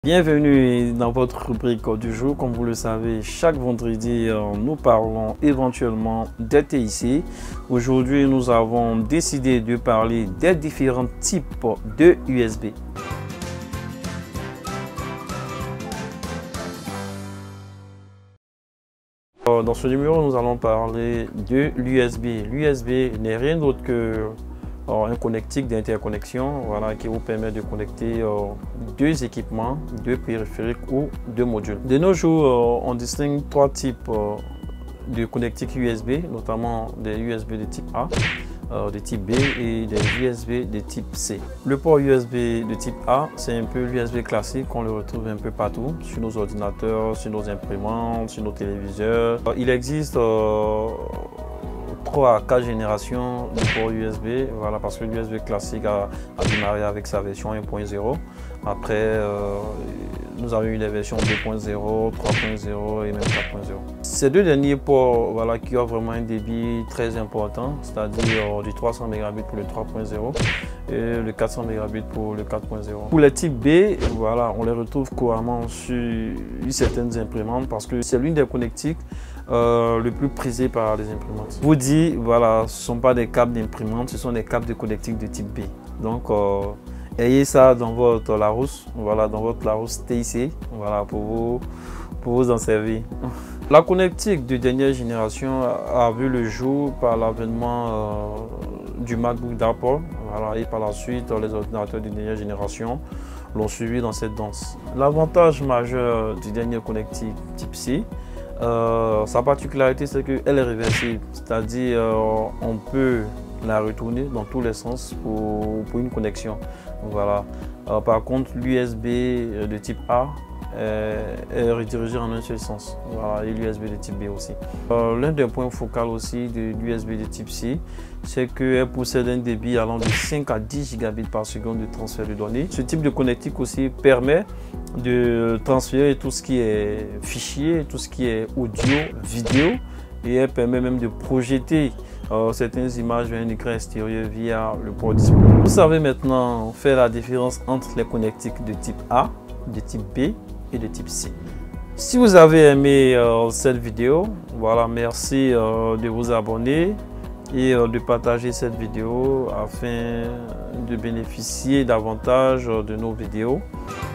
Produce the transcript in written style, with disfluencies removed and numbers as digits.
Bienvenue dans votre rubrique du jour. Comme vous le savez, chaque vendredi, nous parlons éventuellement des TIC. Aujourd'hui, nous avons décidé de parler des différents types de USB. Dans ce numéro, nous allons parler de l'USB. L'USB n'est rien d'autre que un connectique d'interconnexion, voilà, qui vous permet de connecter deux équipements, deux périphériques ou deux modules. De nos jours, on distingue trois types de connectiques USB, notamment des USB de type A, de type B et des USB de type C. Le port USB de type A, c'est un peu l'USB classique qu'on le retrouve un peu partout, sur nos ordinateurs, sur nos imprimantes, sur nos téléviseurs. Il existe 3 à 4 générations de port USB, voilà, parce que l'USB classique a démarré avec sa version 1.0. Après, nous avons eu les versions 2.0, 3.0 et même 4.0. Ces deux derniers ports, voilà, qui ont vraiment un débit très important, c'est-à-dire du 300 Mbps pour le 3.0 et le 400 Mbps pour le 4.0. Pour les types B, voilà, on les retrouve couramment sur certaines imprimantes parce que c'est l'une des connectiques le plus prisé par les imprimantes. Je vous dis, voilà, ce ne sont pas des câbles d'imprimante, ce sont des câbles de connectique de type B. Donc, ayez ça dans votre Larousse, voilà, dans votre Larousse TIC, voilà, pour vous en servir. La connectique de dernière génération a vu le jour par l'avènement du MacBook d'Apple, voilà, et par la suite, les ordinateurs de dernière génération l'ont suivi dans cette danse. L'avantage majeur du dernier connectique type C, sa particularité, c'est qu'elle est réversible, c'est-à-dire on peut la retourner dans tous les sens pour une connexion. Voilà. Par contre, l'USB de type A est redirigé en un seul sens, voilà, et l'USB de type B aussi. L'un des points focaux aussi de l'USB de type C, c'est qu'elle possède un débit allant de 5 à 10 gigabits par seconde de transfert de données. Ce type de connectique aussi permet de transférer tout ce qui est fichier, tout ce qui est audio, vidéo, et elle permet même de projeter certaines images vers un écran extérieur via le port display. Vous savez maintenant faire la différence entre les connectiques de type A, de type B et de type C. Si vous avez aimé cette vidéo, voilà, merci de vous abonner et de partager cette vidéo afin de bénéficier davantage de nos vidéos.